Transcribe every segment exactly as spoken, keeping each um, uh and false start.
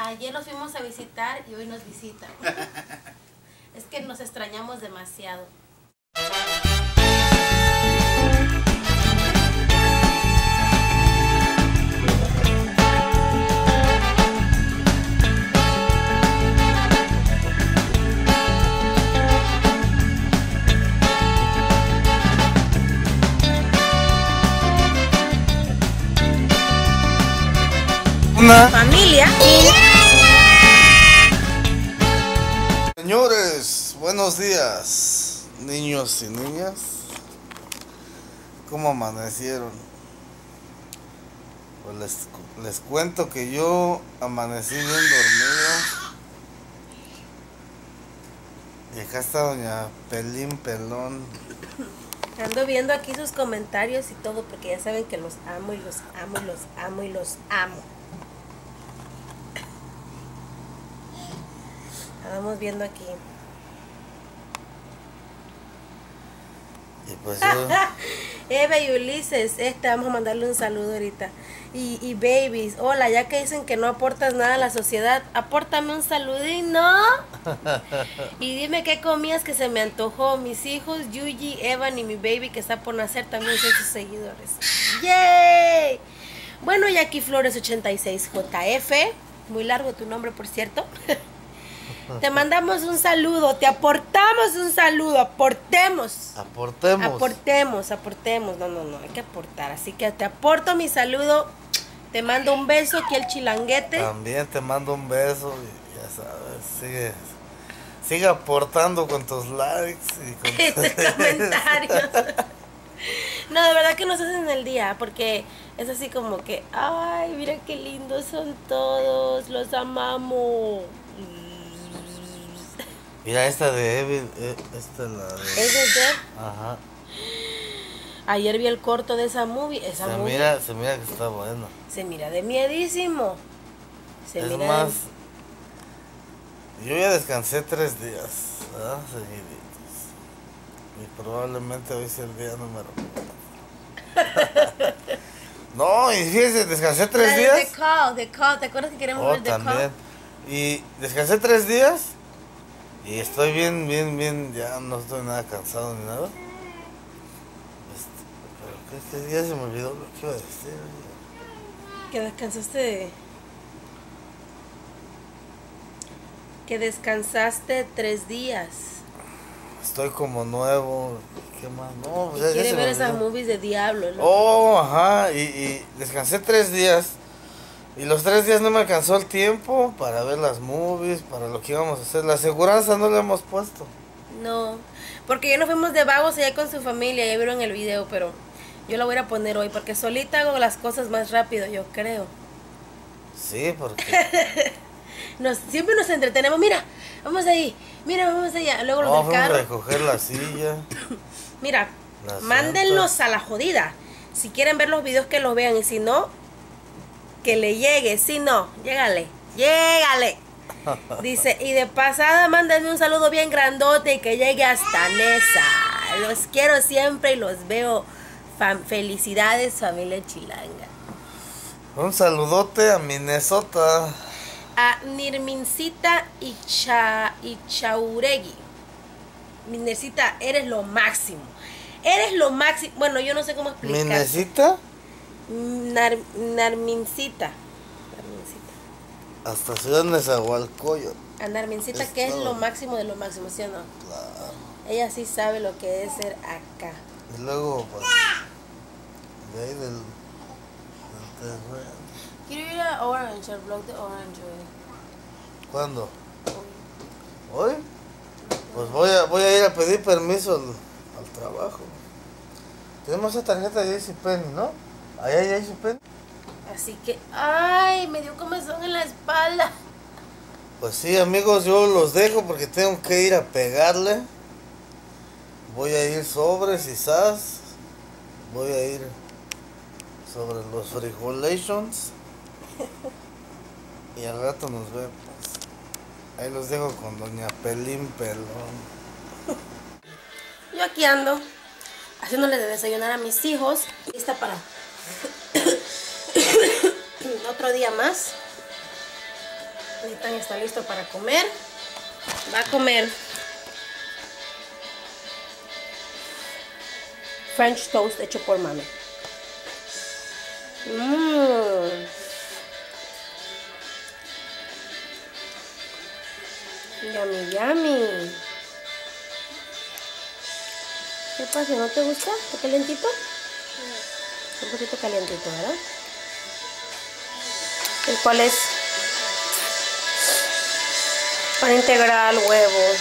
Ayer los fuimos a visitar y hoy nos visitan. Es que nos extrañamos demasiado. Una familia. Señores, buenos días, niños y niñas. ¿Cómo amanecieron? Pues les, les cuento que yo amanecí bien dormido. Y acá está doña Pelín Pelón. Ando viendo aquí sus comentarios y todo porque ya saben que los amo y los amo y los amo y los amo. Estamos viendo aquí. Y pues yo... Eva y Ulises, este, vamos a mandarle un saludo ahorita. Y, y babies, hola, ya que dicen que no aportas nada a la sociedad, apórtame un saludín, ¿no? Y dime qué comías que se me antojó. Mis hijos, Yuji, Evan y mi baby que está por nacer también son sus seguidores. ¡Yay! Bueno, Jackie Flores ochenta y seis J F, muy largo tu nombre, por cierto. Te mandamos un saludo, te aportamos un saludo, aportemos. Aportemos. Aportemos, aportemos. No, no, no, hay que aportar. Así que te aporto mi saludo, te mando un beso aquí el chilanguete. También te mando un beso y ya sabes, sigue, sigue aportando con tus likes y con tus comentarios. No, de verdad que nos hacen el día, porque es así como que, ay, mira qué lindos son todos, los amamos. Mira esta de Evil, esta es la de... ¿Es de Dev? Ajá. Ayer vi el corto de esa movie, esa se movie. Mira, se mira que está bueno. Se mira de miedísimo. Se es mira más, de... yo ya descansé tres días, ¿verdad? Seguiditos. Y probablemente hoy sea el día número uno. No, y fíjese, descansé tres la de días. The Call, The Call, ¿te acuerdas que queremos Oh, ver The también. Call? Y descansé tres días. Y estoy bien, bien, bien, ya no estoy nada cansado ni nada. Este, pero que este día se me olvidó lo que iba a decir. Que descansaste de... Que descansaste tres días. Estoy como nuevo. ¿Qué más? No, pues y ya, quiere ya ver esas movies de diablo, ¿no? Oh, ajá. Y, y descansé tres días. Y los tres días no me alcanzó el tiempo para ver las movies, para lo que íbamos a hacer. La aseguranza no la hemos puesto. No, porque ya nos fuimos de vagos allá con su familia, ya vieron el video, pero yo la voy a poner hoy porque solita hago las cosas más rápido, yo creo. Sí, porque... nos, siempre nos entretenemos, mira, vamos ahí, mira, vamos allá, luego los no, del carro. Vamos a recoger la silla. Mira, la mándenlos santa. a la jodida. Si quieren ver los videos que los vean y si no... que le llegue, si no, llégale, llégale. Dice, y de pasada mándenme un saludo bien grandote y que llegue hasta Nesa. Los quiero siempre y los veo. Fam Felicidades, familia chilanga. Un saludote a Minnesota. A Nirmincita Icha, Ichauregui. Minnesita, eres lo máximo. Eres lo máximo. Bueno, yo no sé cómo explicar. ¿Minnesita? Nar, Narmincita. Narmincita. Hasta Ciudad Nezahualcóyotl. A Narmincita, que es lo máximo de lo máximo, ¿sí o no? Claro. Ella sí sabe lo que es ser acá. Y luego, pues, de ahí del, del terreno. Quiero ir a Orange, al blog de Orange hoy. ¿Cuándo? ¿Hoy? Pues voy a, voy a ir a pedir permiso al, al trabajo. Tenemos esa tarjeta de JCPenney, ¿no? Ahí hay JCPenney. Así que, ay, me dio comezón en la espalda. Pues sí, amigos, yo los dejo porque tengo que ir a pegarle. Voy a ir sobre quizás. Voy a ir sobre los frijolations. Y al rato nos vemos. Ahí los dejo con doña Pelín Pelón. Yo aquí ando, haciéndole de desayunar a mis hijos. Lista para otro día más. Ahorita está listo para comer. Va a comer French toast hecho por mami. Mmm. Yummy, yummy. ¿Qué pasa? ¿No te gusta? ¿Está calientito? Un poquito calientito, ¿verdad? El cual es pan integral, huevo,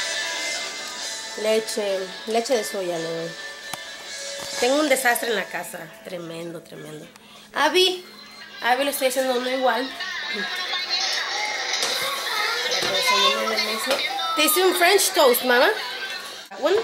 leche, leche de soya, ¿no? Tengo un desastre en la casa, tremendo, tremendo. Abby, Abby lo estoy haciendo uno igual. Te hice un French toast, mamá. Bueno.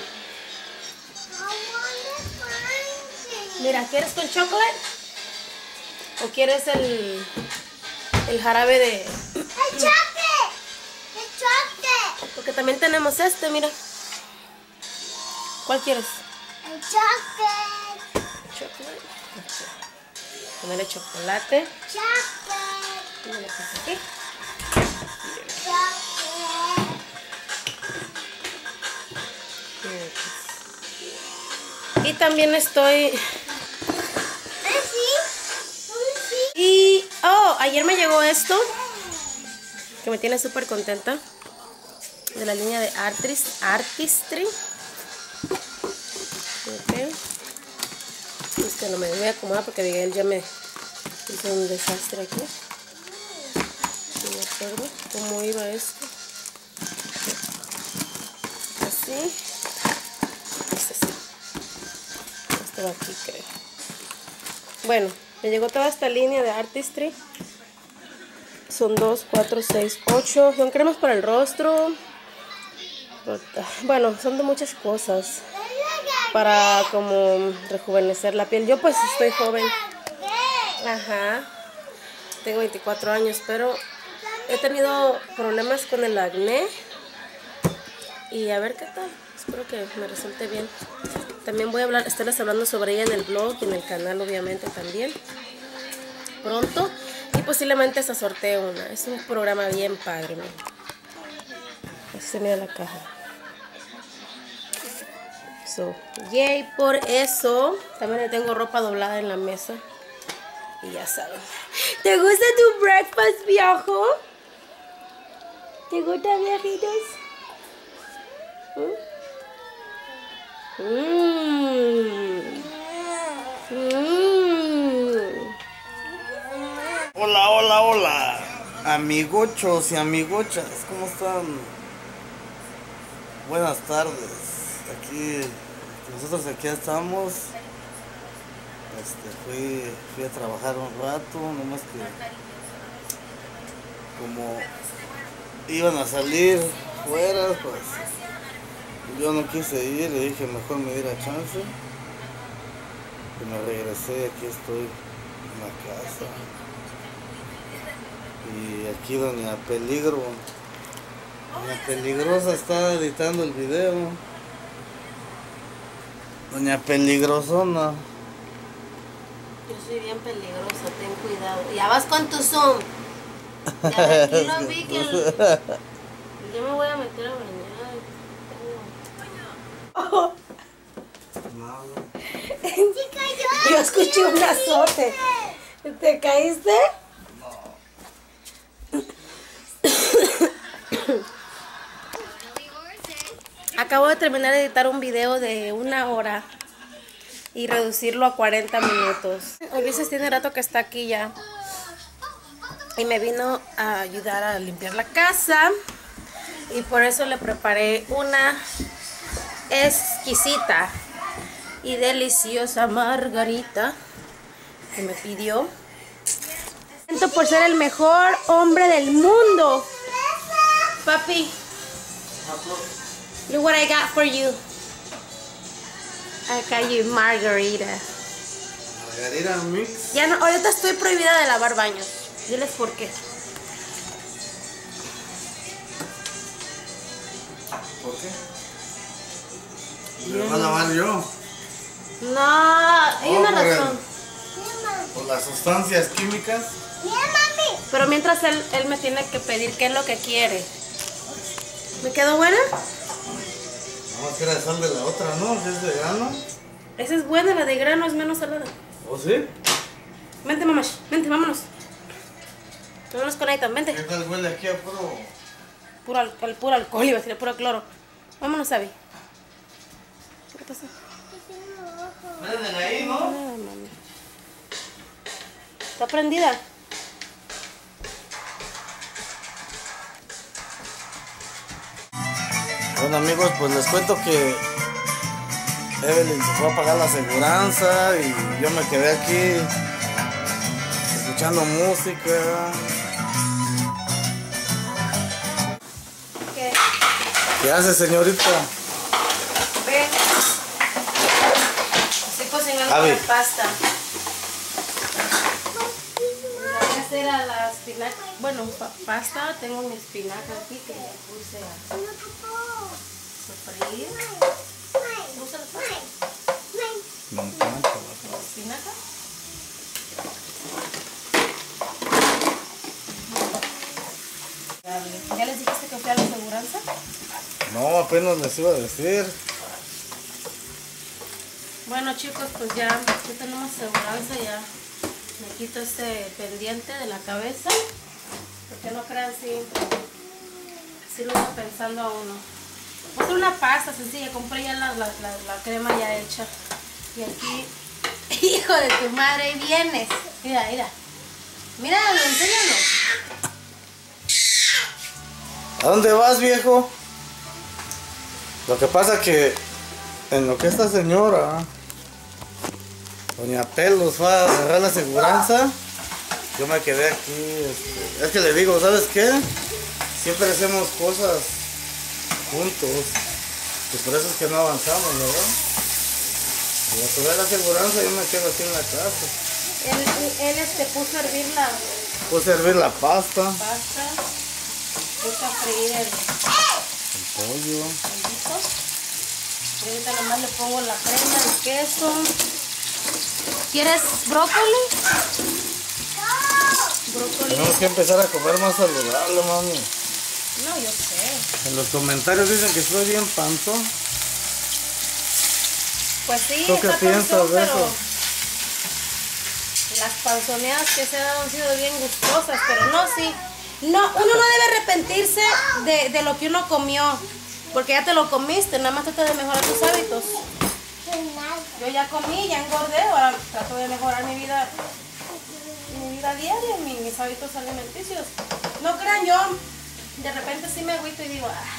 Mira, ¿quieres con chocolate? ¿O quieres el, el jarabe de...? ¡El chocolate! ¡El chocolate! Porque también tenemos este, mira. ¿Cuál quieres? ¡El chocolate! Chocolate. Ponerle chocolate. ¡Chocolate! Y me lo puse aquí. Y también estoy... Y... Oh, ayer me llegó esto, que me tiene súper contenta, de la línea de Artist, Artistry. Ok. Es que no me voy a acomodar porque Miguel ya me hizo un desastre aquí. No me acuerdo cómo iba esto. Así. Este sí. Este va aquí, creo. Bueno, me llegó toda esta línea de Artistry. Son dos, cuatro, seis, ocho. Son cremas para el rostro. Bueno, son de muchas cosas. Para como rejuvenecer la piel. Yo pues estoy joven. Ajá. Tengo veinticuatro años, pero he tenido problemas con el acné. Y a ver qué tal. Espero que me resulte bien. También voy a hablar, estarles hablando sobre ella en el blog y en el canal, obviamente, también. Pronto. Y posiblemente hasta sorteo una. Es un programa bien padre, ¿no? Así se mira la caja. So, yay, por eso. También le tengo ropa doblada en la mesa. Y ya saben. ¿Te gusta tu breakfast, viejo? ¿Te gusta, viejitos? Mmm. Mmm. Hola, hola, hola. Amigochos y amigochas, ¿cómo están? Buenas tardes. Aquí, nosotros aquí estamos. Este, fui, fui a trabajar un rato, nomás que como iban a salir fuera, pues yo no quise ir, le dije mejor me diera chance. Y me regresé, aquí estoy en la casa. Y aquí doña Peligro, doña Peligrosa está editando el video. Doña Peligrosona. Yo soy bien peligrosa, ten cuidado. Ya vas con tu Zoom. Ya de aquí lo vi que el... Yo me voy a meter a bañar. Oh. Yo escuché un azote. ¿Te caíste? Acabo de terminar de editar un video de una hora y reducirlo a cuarenta minutos. Ulises tiene rato que está aquí ya y me vino a ayudar a limpiar la casa y por eso le preparé una exquisita y deliciosa margarita que me pidió. Siento por ser el mejor hombre del mundo. Papi, look what I got for you. I got you margarita. Margarita mix. Ya no, ahorita estoy prohibida de lavar baños. Diles por qué. ¿Por qué? ¿Me voy a lavar yo? No, hay Oh, una por el- razón. Por las sustancias químicas. Mira, mami. Pero mientras él, él me tiene que pedir qué es lo que quiere. ¿Me quedó buena? Vamos a querer sal de la otra, ¿no? Si es de grano. Esa es buena, la de grano es menos salada. ¿O sí? Vente, mamá, vente, vámonos. Vámonos con Aitan, vente. ¿Qué tal huele aquí a puro? Puro alcohol, puro alcohol, iba a decir, puro cloro. Vámonos, Abby. ¿Qué pasa? Prenden ahí, ¿no? Nada, mami. ¿Está prendida? Bueno amigos, pues les cuento que Evelyn se fue a pagar la aseguranza y yo me quedé aquí escuchando música. ¿Qué? ¿Qué hace, señorita? Ve. Estoy cocinando Abby. la pasta. Voy a hacer a la espinaca. Bueno, pa- pasta, tengo mi espinaca aquí que le puse a sofreír. ¿Gusta la pasta? Me encanta. ¿La espinaca? ¿Ya les dijiste que fui a la aseguranza? No, apenas les iba a decir. Bueno chicos, pues ya, ya tenemos aseguranza, ya me quito este pendiente de la cabeza, porque no crean, sí, sí lo iba pensando a uno. Voy a hacer una pasta sencilla, compré ya la, la, la, la crema ya hecha. Y aquí, hijo de tu madre, ahí vienes. Mira, mira. Míralo, enséñalo. ¿A dónde vas, viejo? Lo que pasa que en lo que esta señora, doña Pelos, fue a agarrar la aseguranza, yo me quedé aquí. Este, es que le digo, ¿sabes qué? Siempre hacemos cosas juntos y por eso es que no avanzamos, ¿verdad? Y a subir la aseguranza yo me quedo aquí en la casa. Él, él este, puso a hervir la Puse a hervir la pasta, pasta, puso a freír el... el pollo. pollito. Y ahorita nomás le pongo la crema, el queso. ¿Quieres brócoli? Brócoli. Tenemos que empezar a comer más saludable, mami. No, yo sé. En los comentarios dicen que estoy bien panzón. Pues sí, ¿Tú qué está piensas panzón, de pero eso? las panzoneadas que se han dado han sido bien gustosas, pero no, sí. No, uno no debe arrepentirse de, de lo que uno comió, porque ya te lo comiste, nada más trata de mejorar tus hábitos. Yo ya comí, ya engordé, ahora trato de mejorar mi vida, mi vida diaria, mi- mis hábitos alimenticios. No crean, yo de repente sí me agüito y digo, ah,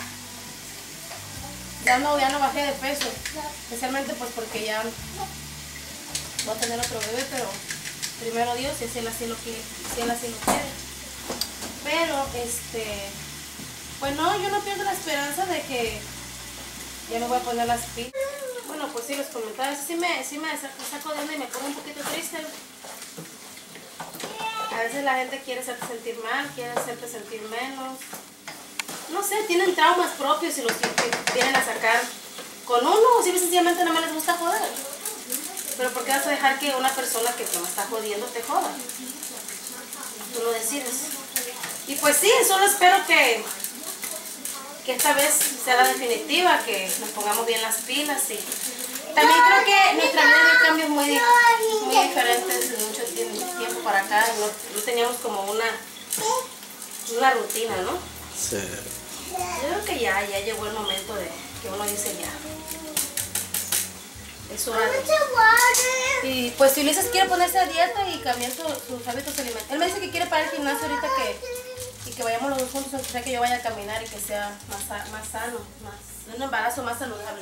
ya no, ya no bajé de peso, especialmente pues porque ya voy a tener otro bebé, pero primero Dios, si él así lo quiere, si él así lo quiere. Pero este, pues no, yo no pierdo la esperanza de que ya me voy a poner las pilas. Bueno, pues sí, los comentarios sí me, sí me saco saco de onda y me pongo un poquito triste. A veces la gente quiere hacerte sentir mal, quiere hacerte sentir menos. No sé, tienen traumas propios y los que vienen a sacar con uno, o si sencillamente nada más les gusta joder. Pero ¿por qué vas a dejar que una persona que te está jodiendo te joda? Tú lo decides. Y pues sí, solo espero que, que esta vez sea la definitiva, que nos pongamos bien las pilas. Y también creo que nuestra vida dio cambios muy, muy diferentes de mucho tie- tiempo para acá. No, no teníamos como una, una rutina, ¿no? Sí. Yo creo que ya, ya llegó el momento de que uno dice ya. Es hora de... Y pues si Ulises quiere ponerse a dieta y cambiar su- sus hábitos alimentarios. Él me dice que quiere para el gimnasio ahorita que, y que vayamos los dos juntos, o sea que yo vaya a caminar y que sea más, sa- más sano, más, un embarazo más saludable.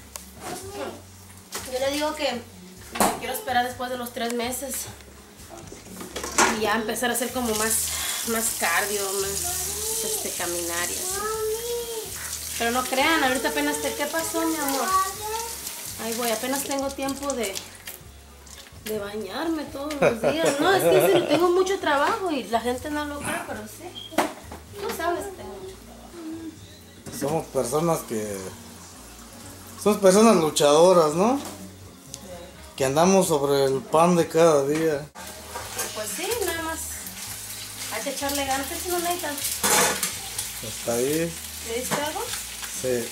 Yo le digo que me quiero esperar después de los tres meses y ya empezar a hacer como más, más cardio, más este, caminar y así. Pero no crean, ahorita apenas te... ¿Qué pasó, mi amor? Ahí voy, apenas tengo tiempo de, de bañarme todos los días. No, es que en serio, tengo mucho trabajo y la gente no lo cree, pero sí. Tú sabes que tengo mucho trabajo. Somos personas que... Somos personas luchadoras, ¿no? Que andamos sobre el pan de cada día. Pues sí, nada más. Hay que echarle ganas. ¿Qué no necesitan? Está ahí. ¿Le diste algo? Sí.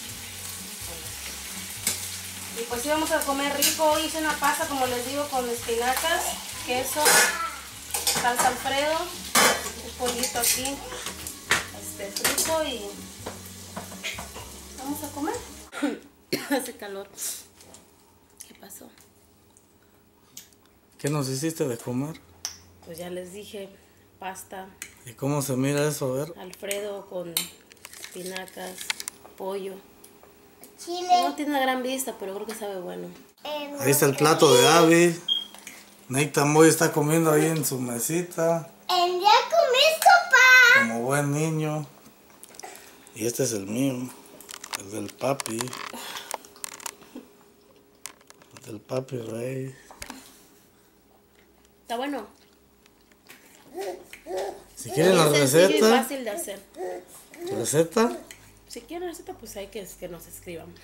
Y pues sí, vamos a comer rico. Hoy hice una pasta, como les digo, con espinacas, queso, salsa Alfredo, un pollito aquí, este frito y vamos a comer. Hace calor. ¿Qué pasó? ¿Qué nos hiciste de comer? Pues ya les dije, pasta, ¿Y cómo se mira eso? A ver. Alfredo con espinacas, pollo. Chile. No tiene una gran vista, pero creo que sabe bueno. em, Ahí está el plato de Abby. Nathan Boy está comiendo ahí en su mesita. em, ya comiste, papá. Como buen niño. Y este es el mío. El del papi. El del papi Rey. Está bueno. Si quieren la Es sencillo y receta. fácil de hacer. ¿Receta? Si quieren receta, pues hay que, que nos escriban.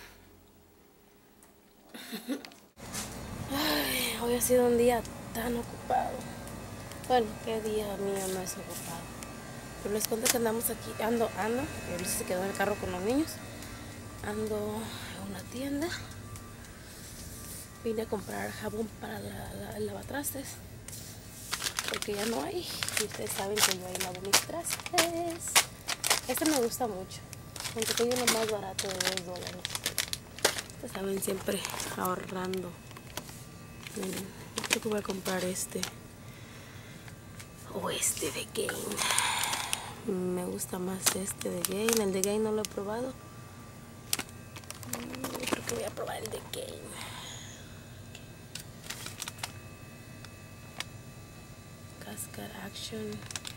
Ay, hoy ha sido un día tan ocupado. Bueno, qué día mío no es ocupado. Pero les cuento que andamos aquí, ando, ando. Ulises se quedó en el carro con los niños. Ando en una tienda. Vine a comprar jabón para la, la- el lavatrastes. Porque ya no hay. Y ustedes saben que yo ahí lavo mis trastes. Este me gusta mucho. Aunque tengo uno más barato de dos dólares. Ustedes saben, siempre ahorrando. Miren, yo creo que voy a comprar este. O este de Gain. Me gusta más este de Gain. El de Gain no lo he probado. Mm, Yo creo que voy a probar el de Gain. Cascade Action.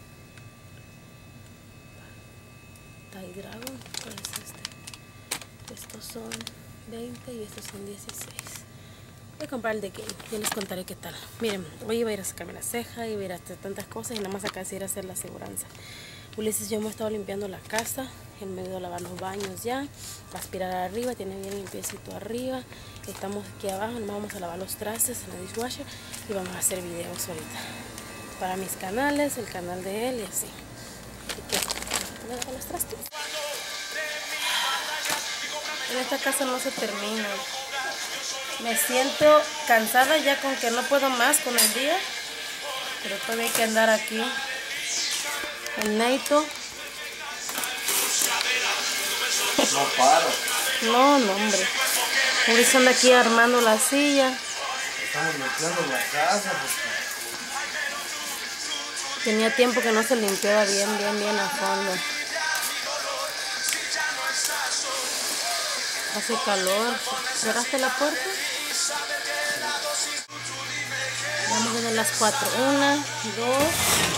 Thai Dragon. ¿Cuál es este? Estos son veinte y estos son dieciséis. Voy a comprar el de Gain. Ya les contaré qué tal. Miren, hoy iba a ir a sacarme la ceja, iba a ir a hacer tantas cosas y nada más acá sí ir a hacer la aseguranza. Ulises y yo hemos estado limpiando la casa. Él me ayudó a lavar los baños ya. A aspirar arriba, tiene bien limpiecito arriba. Estamos aquí abajo, nos vamos a lavar los trastes en la dishwasher y vamos a hacer videos ahorita. Para mis canales, el canal de él y así. Así que voy a lavar los trastes. En esta casa no se termina. Me siento cansada ya con que no puedo más con el día. Pero todavía hay que andar aquí. El Neito. No paro. No, no, hombre. Ulises anda aquí armando la silla. Estamos limpiando la casa. Porque... Tenía tiempo que no se limpiaba bien, bien, bien a fondo. Hace calor. ¿Cerraste la puerta? Vamos a ver las cuatro. Una, dos,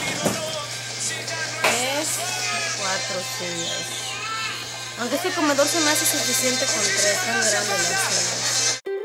tres, cuatro sillas. Aunque este comedor se me hace suficiente con tres, tan grandes las sillas.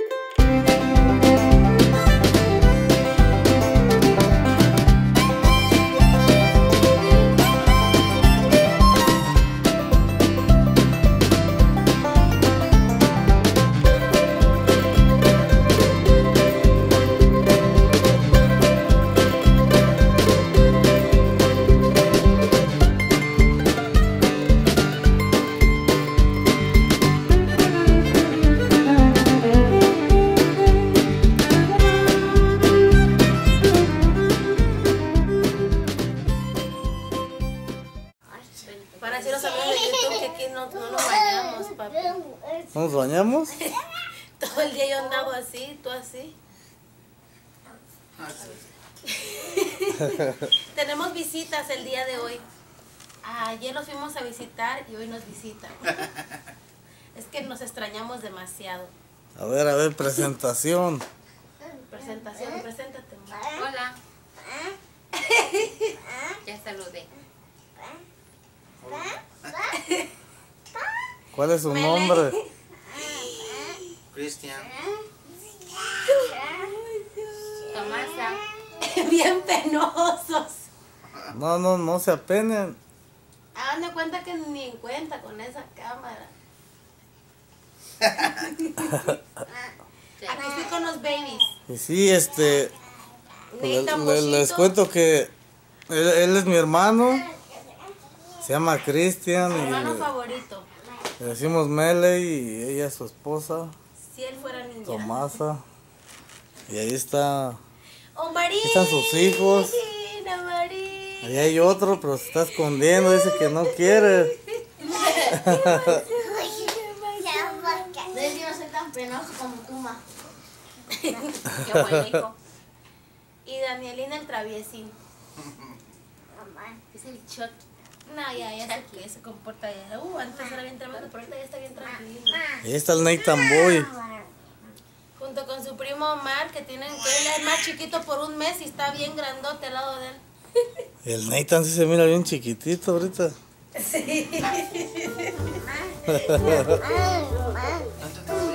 Para decir los amigos de YouTube que aquí no, no nos bañamos, papi. ¿No nos bañamos? Todo el día yo andaba así, tú así. Tenemos visitas el día de hoy. Ayer los fuimos a visitar y hoy nos visitan. Es que nos extrañamos demasiado. A ver, a ver, presentación. Presentación, preséntate. Hola. Ya saludé. ¿Cuál es su nombre? Cristian. Tomasa. Bien penosos. No, no, no se apenen. Hagan de cuenta que ni en cuenta con esa cámara. Aquí estoy con los babies. Y sí, este, le- Nathan le- les Bochito. cuento que Él, él es mi hermano. Se llama Cristian. Mi hermano Y favorito. le decimos Mele y ella es su esposa, Si él fuera niña. Tomasa. Y ahí está. ¡Oh, Marín! Aquí están sus hijos. Marín. Ahí hay otro, pero se está escondiendo. Dice que no quiere. No es que no soy tan penoso como tú, ma. Qué bonito. Y Danielina el traviesín. Es el Chuck. No, ya, ya sé que se comporta ya. Uh, antes era bien tremendo, pero ahorita ya está bien tranquilo. Ahí está el Nathan Boy. Junto con su primo Omar, que tienen que él es más chiquito por un mes y está bien grandote al lado de él. El Nathan sí se mira bien chiquitito ahorita. Sí.